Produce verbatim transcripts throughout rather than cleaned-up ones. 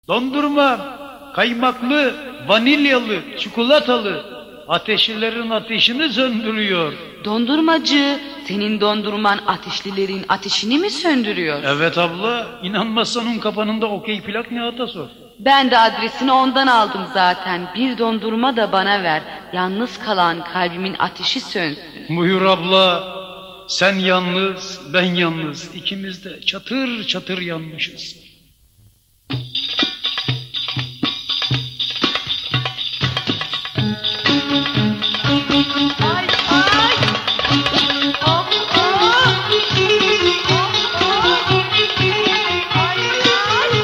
Dondurma, kaymaklı, vanilyalı, çikolatalı, ateşlilerin ateşini söndürüyor. Dondurmacı, senin dondurman ateşlilerin ateşini mi söndürüyor? Evet abla, inanmazsan onun kapanında okey plak Nihat'a sor. Ben de adresini ondan aldım zaten. Bir dondurma da bana ver. Yalnız kalan kalbimin ateşi sönsün. Buyur abla, sen yalnız, ben yalnız. İkimiz de çatır çatır yanmışız. Ay ay! Oh, oh! Ay ay!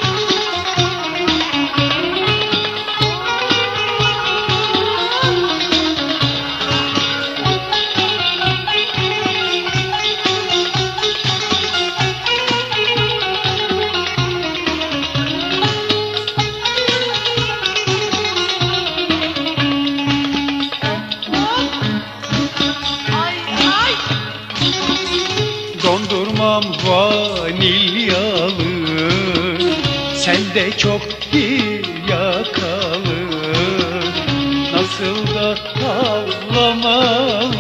Dondurmam vanilyalı, sen de çok yakalı, nasıl da tavlamalı.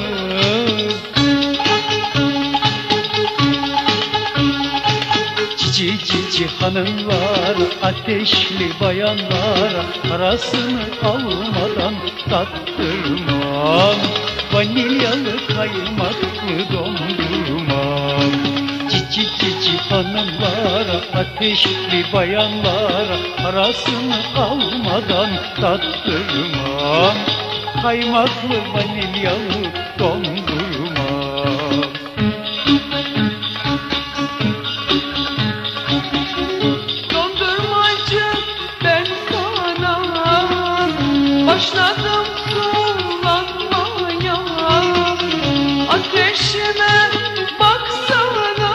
Cici cici hanımlar, ateşli bayanlar, arasını almadan tattırmam. Vanilyalı kaymaklı dondurmam. Cici cici hanımlara, ateşli bayanlara, arasını almadan tattırmam. Kaymaklı vanilyalı dondurmam. Dondurmacı, ben sana başladım kullanmaya. Ateşime baksana,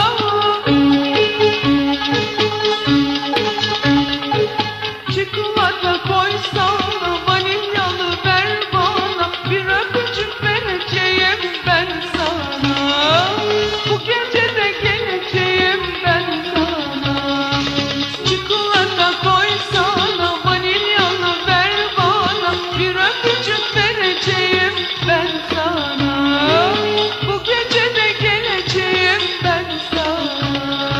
çikolata koysana, vanilyalı ver bana, bir öpücük vereceğim ben sana. Bu gece de geleceğim ben sana. Çikolata koysana, vanilyalı ver bana, bir öpücük vereceğim ben sana. Bu gece de geleceğim ben sana.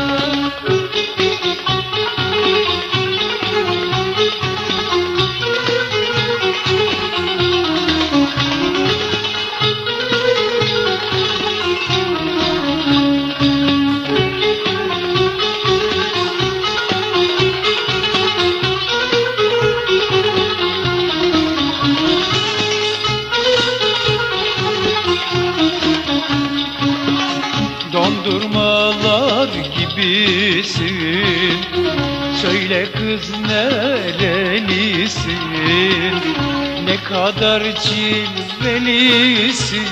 Dondurmalar gibisin, söyle kız nerelisin, ne kadar cilvelisin.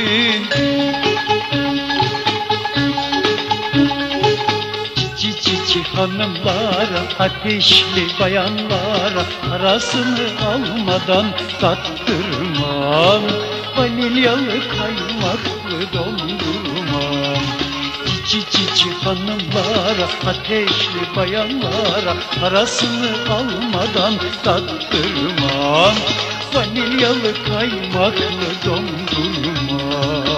Cici cici hanımlara, ateşli bayanlara, arasını almadan tattırmam. Vanilyalı kaymaklı dondurmam. Cici cici hanımlara, ateşli bayanlara, arasını almadan tattırmam. Vanilyalı kaymaklı dondurmam.